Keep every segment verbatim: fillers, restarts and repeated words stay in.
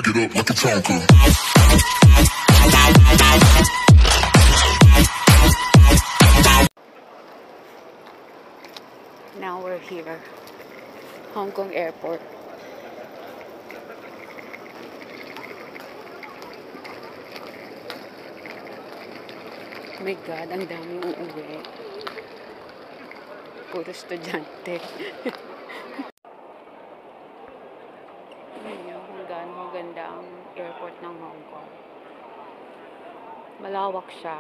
back it up like a Tonka. Now we're here, Hong Kong Airport. Oh my God, ang dami uuwi. Puro estudyante. Ayan kung gaano maganda ang airport ng Hong Kong. Malawak siya.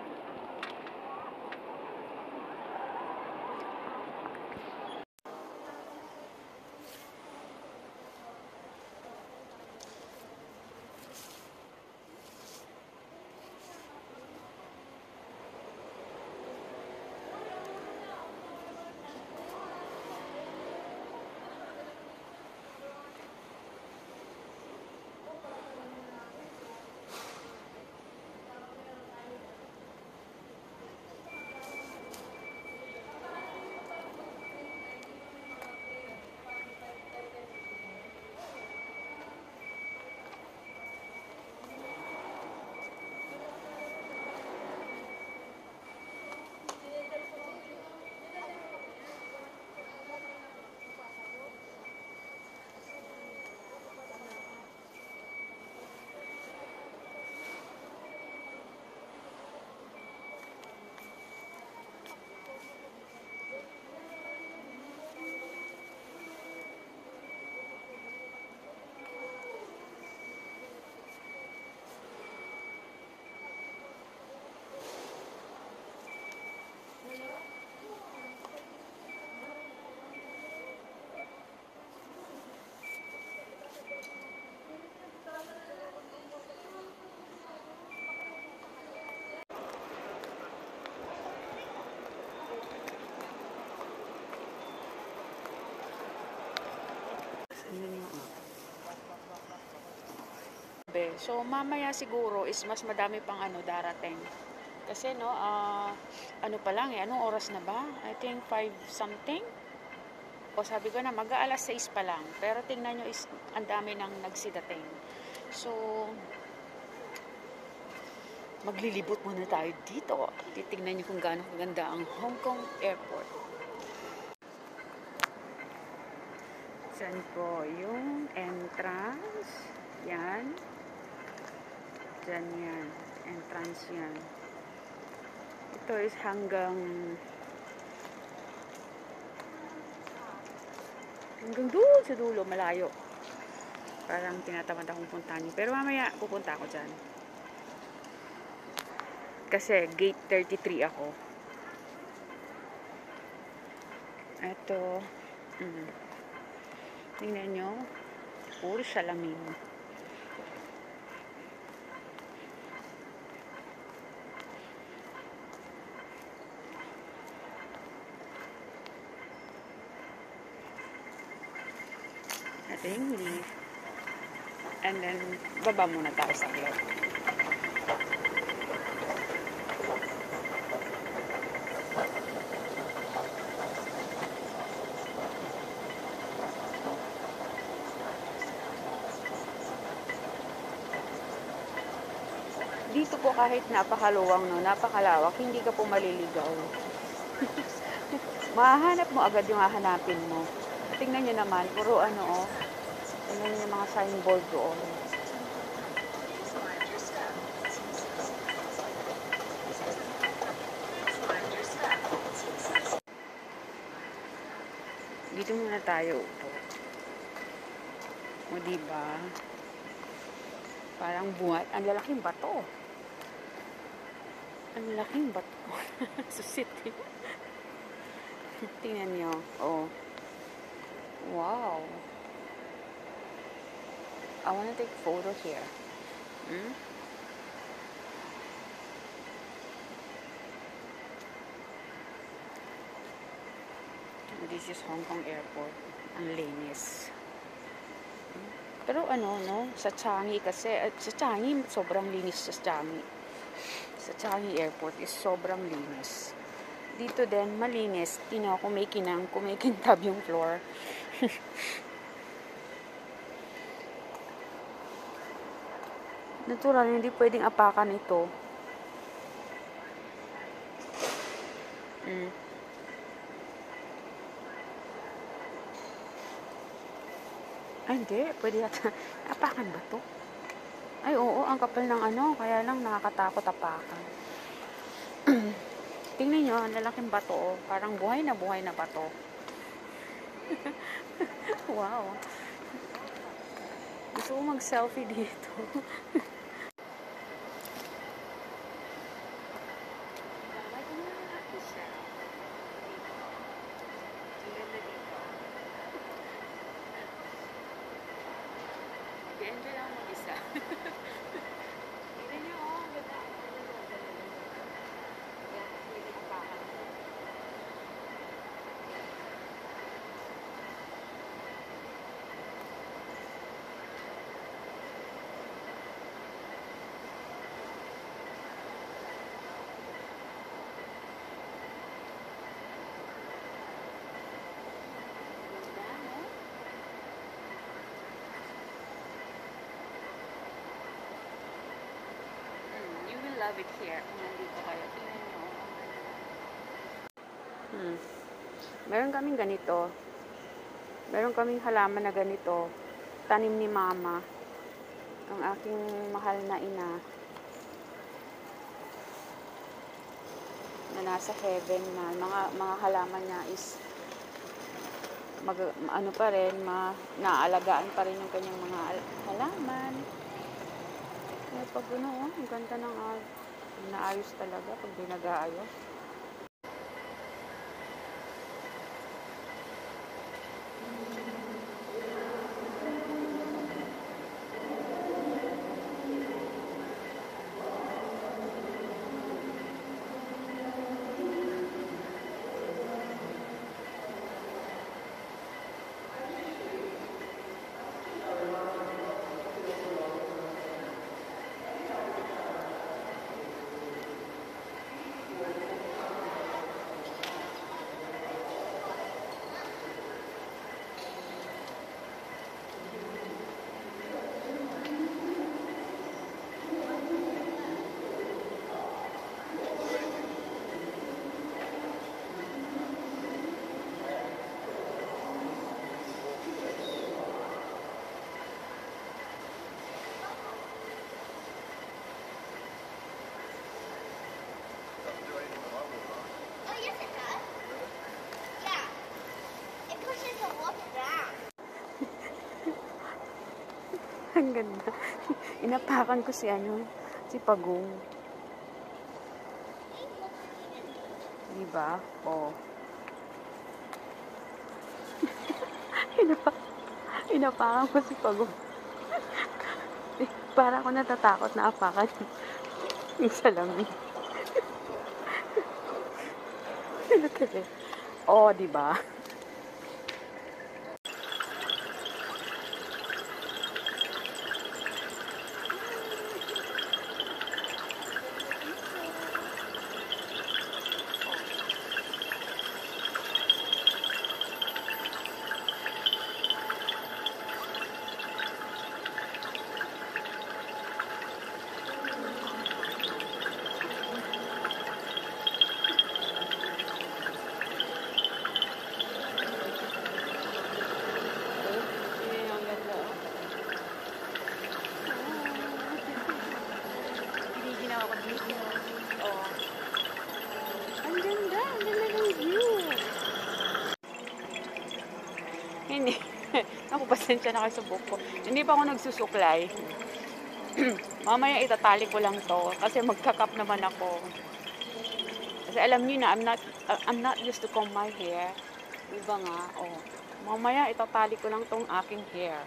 So mamaya siguro is mas madami pang ano darating. Kasi no, uh, ano pa lang eh, anong oras na ba? I think five something. O sabi ko na mag-aalas sais pa lang. Pero tingnan nyo is ang dami nang nagsidating. So maglilibot muna tayo dito. Titingnan nyo kung gaano kaganda ang Hong Kong Airport. Saan po yung entrance? Yan. Diyan yan. Entrance yan. Ito is hanggang hanggang doon sa dulo, malayo. Parang tinatamad akong puntahan. Pero mamaya pupunta ako dyan. Kasi gate thirty-three ako. Ito. Mm. Tingnan nyo. Puro salamin. Ating leave. And then, baba muna tayo sa vlog. Dito po kahit napakaluwang, no, napakalawak, hindi ka po maliligaw. Mahahanap mo agad yung hahanapin mo. Tingnan nyo naman, puro ano, oh. Tingnan nyo yung mga signboard doon. Dito muna tayo upo. O diba? Parang buhat. Ang lalaking bato. Ang laking bato. Susit. Tingnan nyo. Oh. Wow. I want to take photo here. Hmm? This is Hong Kong Airport. Ang linis. Pero ano, no? Sa Changi kasi, at sa Changi, sobrang linis sa Changi. Sa Changi Airport is sobrang linis. Dito din, malinis. Tino, kumikinang, kumikintab yung floor. Natural, hindi pwedeng apakan ito. Mm. Ay, hindi. Pwede yata. Apakan ba to? Ay, oo. Ang kapal ng ano. Kaya lang nakakatakot apakan. Tingnan nyo. Ang lalaking bato. Parang buhay na buhay na bato. Wow. Gusto ko mag-selfie dito. Enjoy lang mag-isa. Tignan nyo, oh. Ganda. Yan, pwede apakan. Love it here. Kung nandito kayo, tingnan nyo. Hmm. Meron kaming ganito. Meron kaming halaman na ganito. Tanim ni Mama. Ang aking mahal na ina. Na nasa heaven na. Mga, mga halaman niya is mag, ano pa rin, ma, naaalagaan pa rin yung kanyang mga halaman. Kaya pag ano, oh, ang ganda ng uh, naayos talaga pag di nag-aayos. Ang ganda. Inapakan ko si ano, si Pagong. Diba? Oh. Inapa inapakan ko si Pagong. Para ako natatakot na apakan yung salamin. Ano kasi? Oh, diba? Oh. Ang ganda, ang ganda ng view. Hindi. Ako, pasensya na kayo sa buhok ko. Hindi pa ako nagsusuklay. Mamaya itatali ko lang to kasi magkakap naman ako. Kasi alam niyo na, I'm not, uh, I'm not used to comb my hair. Diba nga? Oh. Mamaya itatali ko lang tong aking hair.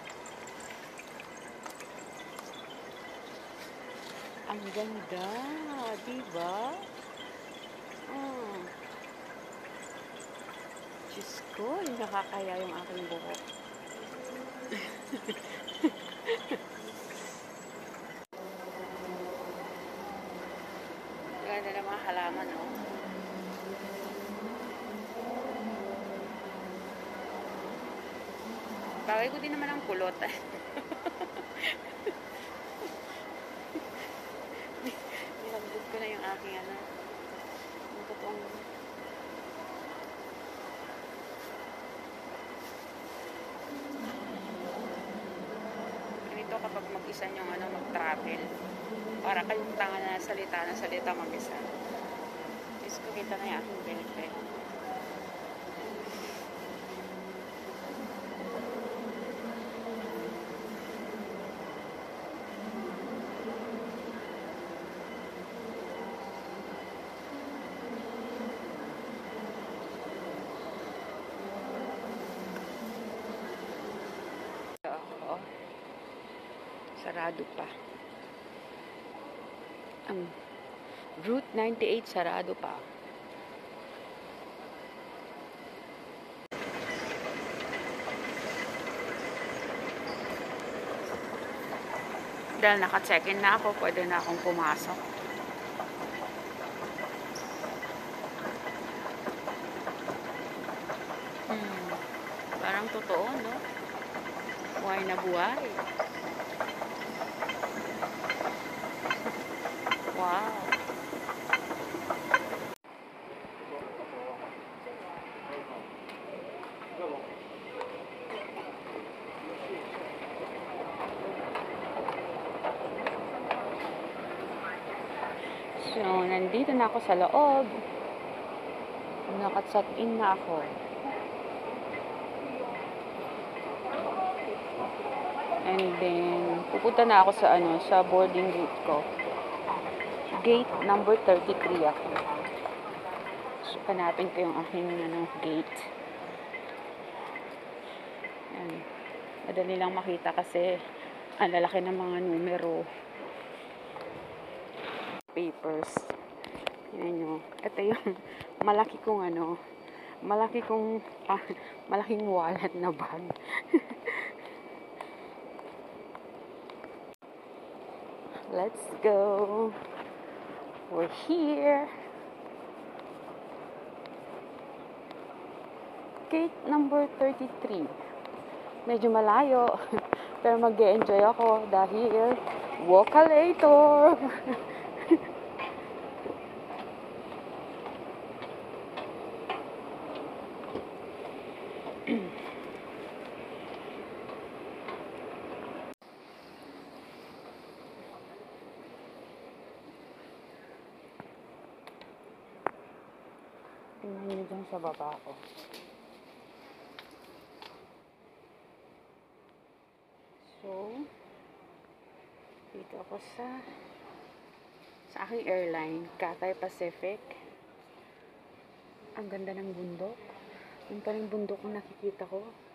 Ang ganda, diba? Oh. Diyos ko, nakakaya yung aking buhok. Ganda na mga halaman, oh. Bagay ko din naman ang kulot. kapag mag-isa yung ano, mag-travel. Para kayong tanga na salita na salita mag-isa. Diyos ko, kita na yung aking benefit. Sarado pa. Ang Route ninety-eight sarado pa. Dahil naka-check-in na ako, pwede na akong pumasok. Hmm. Parang totoo, no? Buhay na buhay. Wow. So, nandito na ako sa loob. Naka-check-in na ako. And then, pupunta na ako sa ano, sa boarding gate ko. Gate number thirty-three ako. So, hanapin ko yung aking ano, gate. Yan. Madali lang makita kasi ang lalaki ng mga numero. Papers. Yan yun. Ito yung malaki kong ano, malaki kong, ah, malaking wallet na bag. Let's go. We're here. Gate number thirty-three. Medyo malayo. Pero mag-e-enjoy ako dahil walkalator. Tingnan nyo dyan sa baba ko. So, dito ako sa sa aking airline, Cathay Pacific. Ang ganda ng bundok. Yung paling bundok ang nakikita ko.